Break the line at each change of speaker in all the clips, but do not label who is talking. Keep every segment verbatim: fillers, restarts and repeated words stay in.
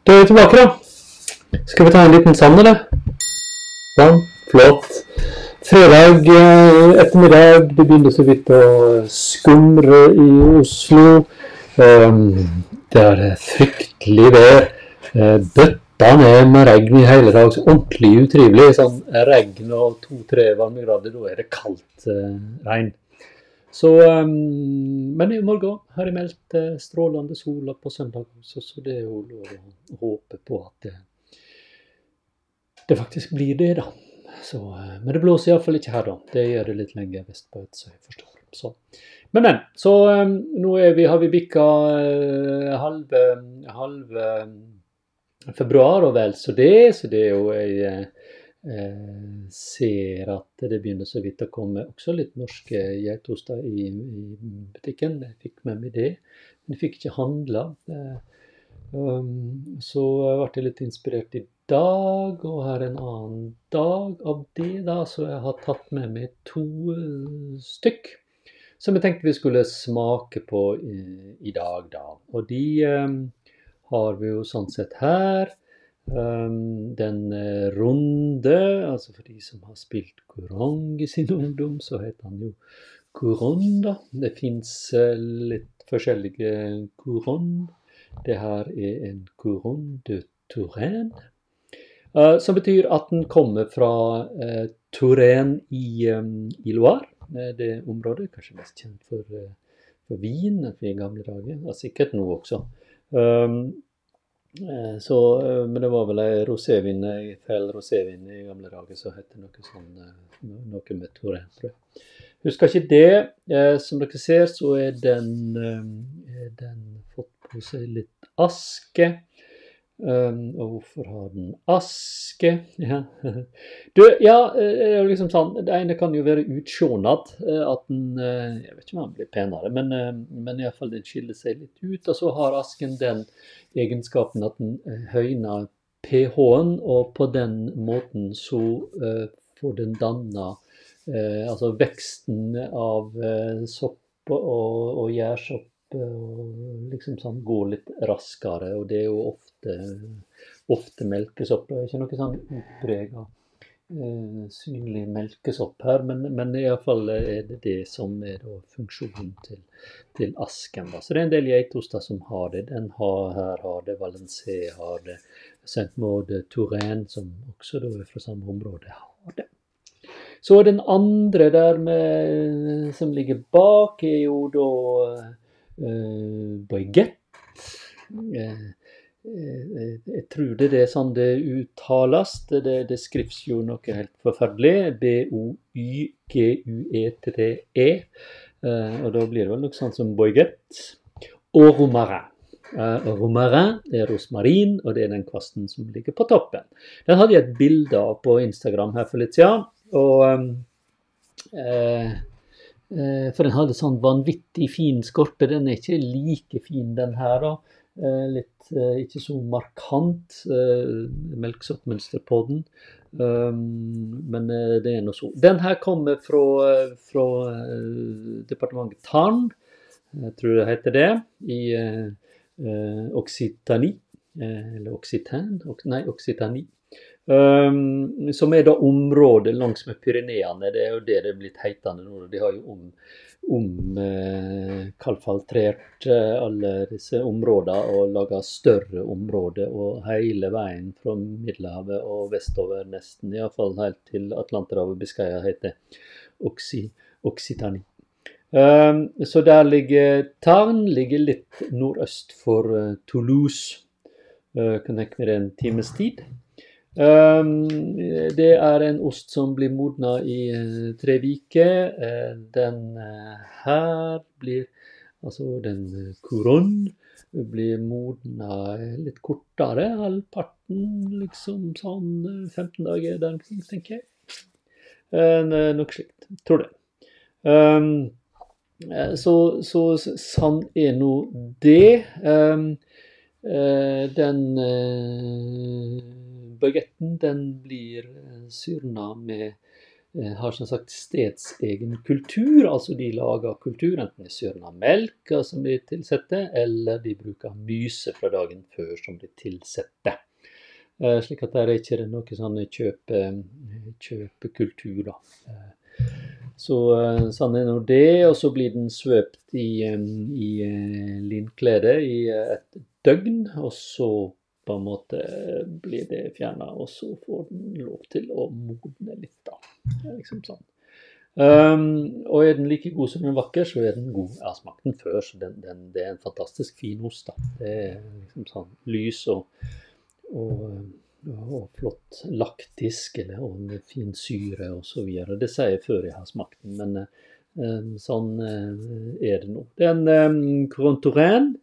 Da er vi tilbake da. Skal vi ta en liten sand, eller? Sånn, flott. Fredag ettermiddag, det begynner så vidt å skumre i Oslo. Det er fryktelig vær. Bøtta ned med regn i hele dag, så ordentlig utrivelig. Sånn regn og to-tre varmegrader, da er det kaldt regn. Så, men i morgen har jeg meldt strålende sola på søndag, så, så det er jo lov å håpe på at det, det faktisk blir det da. Så, men det blåser i hvert fall ikke her da. Det gjør det litt lenger vestpå, så jeg forstår. Så. Men, men, så nå er vi, har vi bikket halve, halve februar og vel så det, så det er jo jeg eh, ser at det begynner så vidt å komme også litt norske geitoster i, i butikken. Jeg fikk med meg det, men jeg fikk ikke handla. Um, så ble jeg litt inspirert i dag, og her en annen dag av det da, så jeg har tatt med meg to stykk, som jeg tenkte vi skulle smake på i, i dag da. Og de um, har vi jo sånn sett her. Um, den runde, altså for de som har spilt Couronne i sin ungdom, så heter han jo Couronne da. Det finnes uh, litt forskjellige Couronne. Det her er en Couronne de Touraine, uh, som betyr at den kommer fra uh, Touraine i, um, i Loire. Uh, det området er kanskje mest kjent for, uh, for vin i gamle dager, og sikkert nå også. Um, uh, så, uh, men det var vel en rosévin, en feil rosévin i gamle dager, så heter det noe sånn, uh, noe med Touraine, tror jeg. Husker ikke det. Uh, som dere ser, så er den, uh, er den fått på seg litt aske. Um, og hvorfor har den aske? Ja, du, ja det er jo liksom sånn, det ene kan jo være utsjånad, at den, jeg vet ikke om den blir penere, men, men i hvert fall den skiller seg litt ut, og så har asken den egenskapen at den høyner pH-en, og på den måten så uh, får den dannet, uh, altså veksten av uh, sopp og, og gjærsopp, og liksom sånn gå litt raskere, og det er jo ofte, ofte melkesopp. Det er ikke noe sånn utpreget eh, synlig melkesopp her, men, men i hvert fall er det det som er da funksjonen til, til asken. Da. Så det er en del geitoster som har det. Den har, her har det, Valencé har det, Saint-Maud Touraine, som også da er fra samme område, har det. Så den andre der med, som ligger bak er jo da Uh, Bouyguette. Uh, uh, jeg tror det er sånn det uttales. Det, det skrives jo noe helt forferdelig. B O Y G U E T T E. Uh, og da blir det vel noe sånn som Bouyguette. Og romarin. Uh, romarin er rosmarin, og det er den kvasten som ligger på toppen. Den hadde jeg et bilde av på Instagram her for litt siden. Og um, uh, For den hadde sånn vanvittig fin skorpe. Den er ikke like fin den her da. Litt, ikke så markant melkesoppmønster på den. Men det er noe så. Den her kommer fra, fra departementet Tarn. Jeg tror det heter det. I Occitanie. Eller Occitan. Nei, Occitanie. Um, som er da området langs med Pyreneene. Det er jo det det er blitt heitende nå. De har jo om, om eh, kalfaltrert eh, alle disse områdene og laget større områder, og hele veien fra Middelhavet og vestover nesten, i hvert fall helt til Atlanterhavet og Biscaya heter Occi, Occitanie. Um, så der ligger Tarn, ligger litt nordøst for uh, Toulouse. Uh, kan tenke meg det en times tid. Um, det er en ost som blir modnet i uh, tre viker. Uh, den uh, her blir, altså den uh, Couronne, blir modnet litt kortere, halvparten, liksom sånn uh, femten dager der, tenker jeg. Uh, nok slikt, tror det. Um, uh, så, så sann er nå det. Um, uh, den... Uh, Baguetten, den blir syrna med eh, har som sagt stedsegen kultur, altså de lager kultur, enten det er søren av melk som de tilsetter, eller de bruker myse fra dagen før som de tilsetter. Eh, slik at der er ikke det noe sånn kjøpe, kjøpekultur da. Eh, så eh, sånn er nå det, og så blir den svøpt i, eh, i eh, linklede i eh, et døgn, og så på en måte blir det fjernet, og så får den lov til å modne litt da. Det er liksom sånn. Um, og er den like god som den er vakker, så er den god. Jeg har smakt den før, så den, den, det er en fantastisk fin ost da. Det er liksom sånn lys og, og, og flott laktisk, eller og med fin syre og så videre. Det sier jeg før jeg har smakt den, men um, sånn uh, er det nå. Det er en um, Couronne Touraine.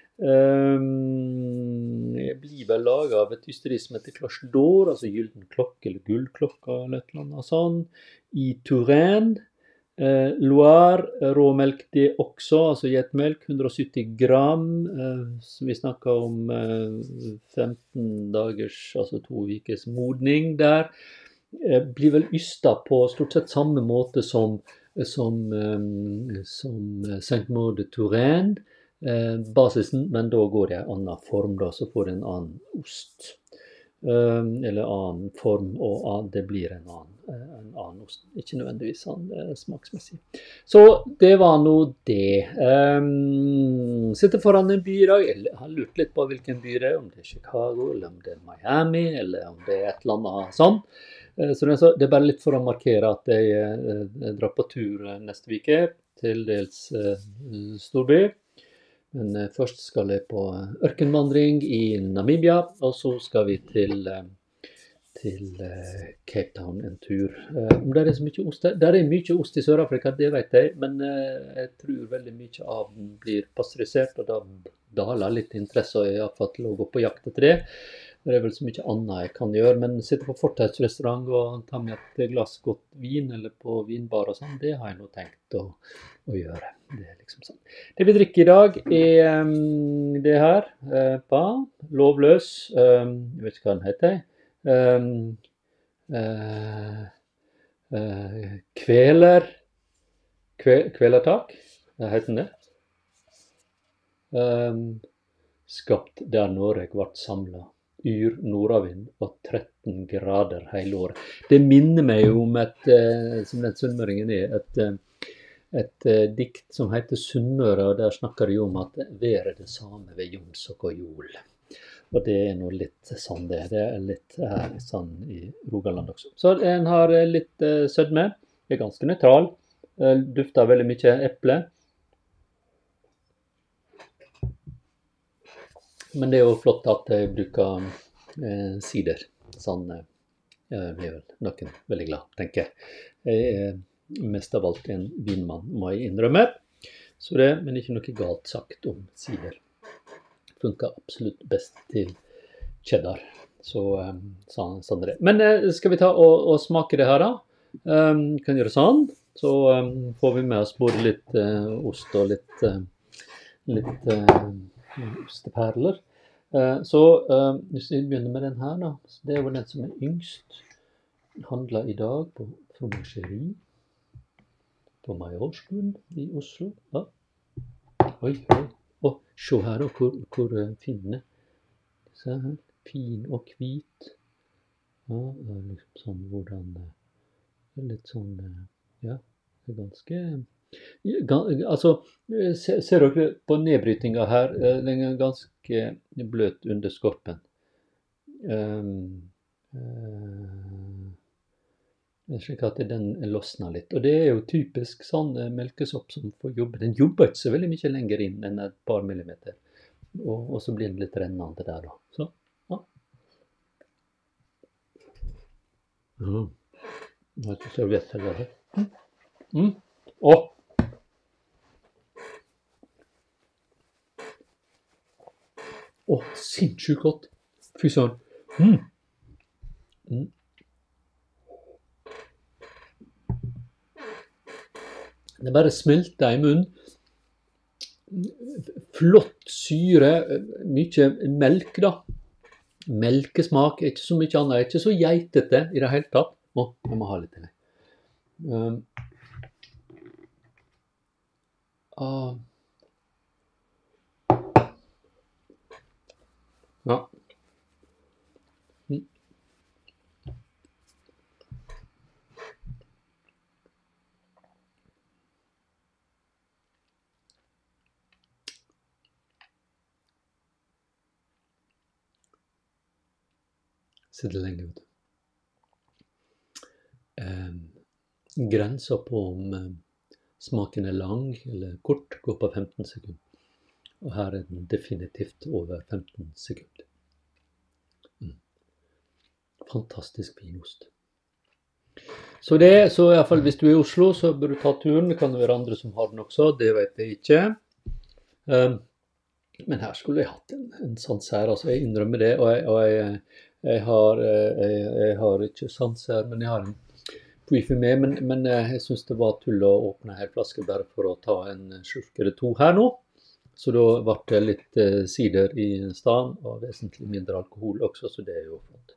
Um, jeg blir vel laget av et ysteri som heter Cloche d'Or, altså gylden klokke eller gullklokka eller et eller annet sånn, i Touraine. Uh, Loire, råmelk det også, altså gjetmelk, hundre og sytti gram, uh, som vi snakker om uh, femten dagers, altså to ukes modning der. Uh, blir vel ysta på stort sett samme måte som, som, um, som Saint-Maur de Touraine. Eh, basisen, men da går det i en annen form da, så får det en annen ost. Eh, eller annen form, og an, det blir en annen, eh, en annen ost. Ikke nødvendigvis sånn eh, smaksmessig. Så det var nå det. Eh, sitter foran en by i dag. Jeg har lurt litt på hvilken by det er, om det er Chicago, eller om det er Miami, eller om det er et eller annet sånn. Eh, så det er bare litt for å markere at jeg, eh, jeg drar på tur neste uke, til dels eh, storby. Men eh, først skal jeg på ørkenvandring i Namibia, og så skal vi til, eh, til eh, Cape Town en tur. Eh, om det er så mye ost der? Der er mye ost i Sør-Afrika, det vet jeg, men eh, jeg tror veldig mye av den blir pasteurisert, og da daler litt interesse, og jeg har fått til å gå på jakt etter det. Det er vel så mye annet jeg kan gjøre, men sitte på fortausrestaurant og ta med et glass godt vin, eller på vinbar og sånn, det har jeg nå tenkt å, å gjøre. Det er liksom sånn. Det vi drikker i dag er um, det her, uh, pa, lovløs, um, jeg vet ikke hva den heter, um, uh, uh, kveler, kve, kvelertak, hva heter den det? Um, skapt der Norge ble samlet. Yr nordavind og tretten grader hele året. Det minner meg jo om et, eh, som den sunnmøringen er, et, et eh, dikt som heter Sunnmøre, og der snakker de om at været er det samme ved Jonsok og Jol. Og det er noe litt sånn det, det er litt her sånn i Rogaland også. Så den har litt eh, sødme, er ganske nøytral, eh, dufter veldig mye eple. Men det er jo flott at jeg bruker eh, sider. Sånn eh, blir vel noen veldig glad, tenker jeg. Jeg er mest av alt en vinmann, må jeg innrømme. Så det, men ikke noe galt sagt om sider. Funker absolutt best til cheddar. Så eh, sånn, sånn er det. Men eh, skal vi ta og, og smake det her da? Um, kan gjøre sånn. Så um, får vi med oss både litt eh, ost og litt... Eh, litt eh, osteperler. Uh, så uh, hvis vi begynner med den her da, så det er jo den som er yngst. Den handler i dag på fromagerie på Majorstuen i Oslo. Ja. Oi, oi. Og se her da, hvor, hvor uh, finne. Se her, fin og hvit. Ja, det er liksom sånn hvordan, det er litt sånn, ja, det er ganske... Altså, ser dere på nedbrytinga her, den er ganske bløt under skorpen. Um, uh, slik at den losner litt. Og det er jo typisk sånn melkesopp som får jobbe. Den jobber ikke så veldig mye lenger inn enn et par millimeter. Og, og så blir den litt rennende der da. Så, ja. Mm. Nå har jeg ikke serviett heller. Mm. Åh! Åh, oh, sinnssykt godt. Fy søren. Mm. Mm. Det bare smelter i munnen. Flott syre, mye melk da. Melkesmak, ikke så mye annet, ikke så geitete i det hele tatt. Åh, oh, jeg må ha litt til det. Um, ah, ja. Mm. Sitter lenge, vet du. Um, grensa på om um, smaken er lang eller kort går på femten sekunder. Og her er den definitivt over femten sekunder. Mm. Fantastisk fin ost. Så det, så i hvert fall hvis du er i Oslo, så bør du ta turen. Det kan være andre som har den også, det vet jeg ikke. Um, men her skulle jeg hatt en, en sanser, altså jeg innrømmer det, og jeg, og jeg, jeg, har, jeg, jeg har ikke sanser, men jeg har en Puifi med, men, men jeg synes det var tull å åpne en hel flaske bare for å ta en slurk eller to her nå. Så da ble det litt eh, sider i stedet, og vesentlig mindre alkohol også, så det er jo flott.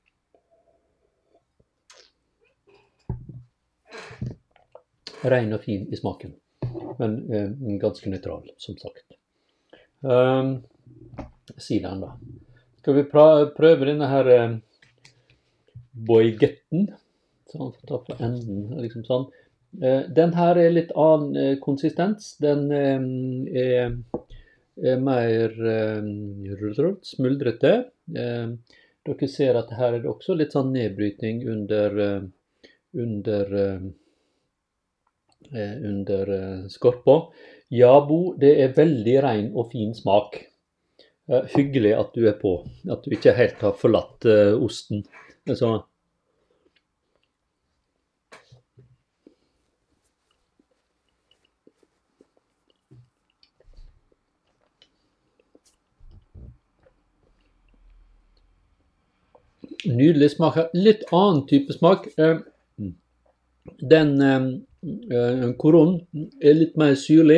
Ren og fin i smaken, men eh, ganske nøytral, som sagt. Um, Sideren da. Skal vi prøve denne her eh, Bouyguetten? Sånn, ta på enden, liksom sånn. Eh, den her er litt annen eh, konsistens. Den eh, er, er mer eh, smuldrete. Eh, dere ser at her er det også litt sånn nedbrytning under, eh, under, eh, under eh, skorpa. Ja, Bo, det er veldig ren og fin smak. Eh, hyggelig at du er på, at du ikke helt har forlatt eh, osten. Altså, nydelig smak her. Litt annen type smak. Den Couronne er litt mer syrlig.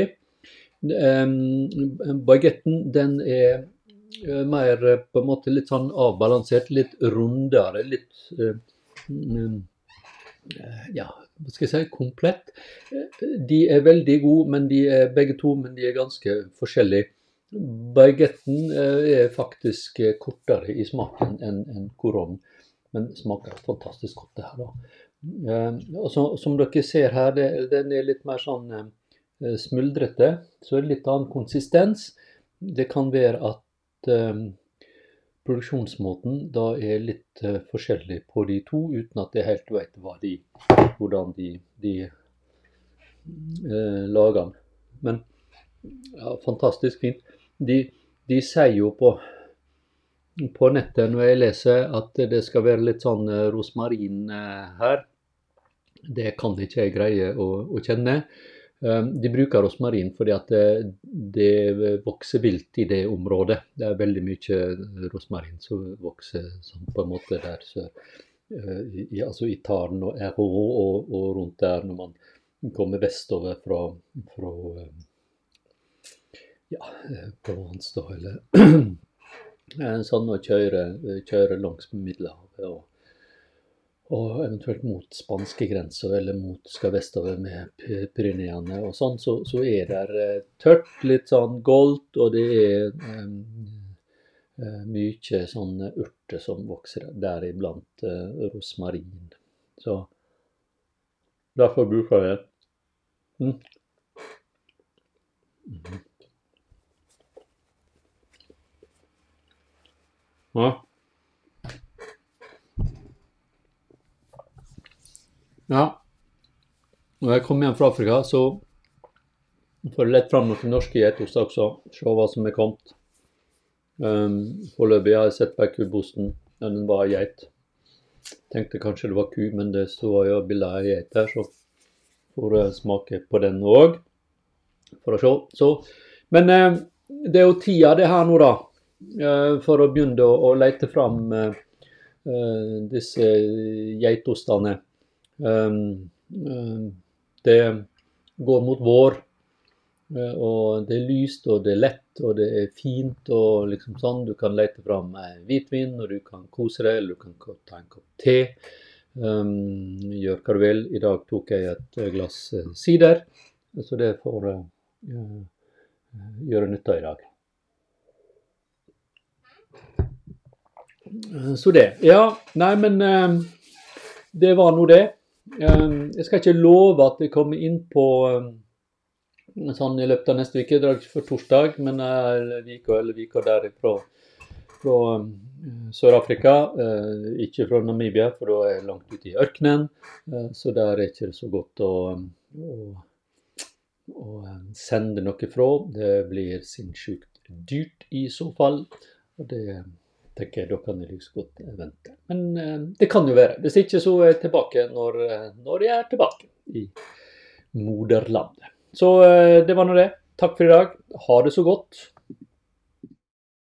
Baguetten, den er mer på en måte litt sånn avbalansert, litt rundere, litt ja, hva skal jeg si, komplett. De er veldig gode, men de er begge to, men de er ganske forskjellige. Baguetten er faktisk kortere i smaken enn en Couronne, men smaker fantastisk godt det her da. Og så, som dere ser her, det, den er litt mer sånn smuldrete, så er det litt annen konsistens. Det kan være at um, produksjonsmåten da er litt uh, forskjellig på de to, uten at jeg helt vet hva de, hvordan de, de uh, lager den. Men ja, fantastisk fint. De, de sier jo på, på nettet når jeg leser at det skal være litt sånn rosmarin her. Det kan ikke jeg greie å, å kjenne. De bruker rosmarin fordi at det, det vokser vilt i det området. Det er veldig mye rosmarin som vokser sånn på en måte der, så, i, altså i Taren og R H og, og rundt der når man kommer vestover fra, fra ja, Provence da, eller sånn å kjøre, kjøre langs Middelhavet og, og eventuelt mot spanske grenser, eller mot skal vestover med Pyreneene og sånn, så, så er det tørt, litt sånn goldt, og det er um, mye sånne urter som vokser der iblant uh, rosmarin. Så derfor bruker jeg det. Mm. Mm. Ja. Ja. Når jeg kommer hjem fra Afrika, så får jeg lett fram noen norske geitost også. Se hva som er kommet. Um, foreløpig har jeg sett på kubosten. Ja, den var geit. Tenkte kanskje det var ku, men det står jo bilder av geit her, så får jeg smake på den også. For å se. Så. Men um, det er jo tida det her nå da. For å begynne å, å lete fram uh, disse geitostene. Um, um, det går mot vår, uh, og det er lyst, og det er lett, og det er fint, og liksom sånn. Du kan lete fram hvitvin, og du kan kose deg, eller du kan ta en kopp te. Um, gjør hva du vil. I dag tok jeg et glass sider, så det får uh, gjøre nytta i dag. Så det, ja, nei, men uh, det var nå det. Uh, jeg skal ikke love at jeg kommer inn på uh, sånn i løpet av neste uke, det er ikke for torsdag, men uh, vika eller vika derifra fra um, Sør-Afrika, uh, ikke fra Namibia, for da er jeg langt ute i ørkenen, uh, så der er ikke så godt å, å, å sende noe fra. Det blir sinnssykt dyrt i så fall, og det tenker jeg, da kan jeg liksom godt vente. Men uh, det kan jo være. Hvis ikke så er jeg tilbake når, når jeg er tilbake i moderlandet. Så uh, det var nå det. Takk for i dag. Ha det så godt.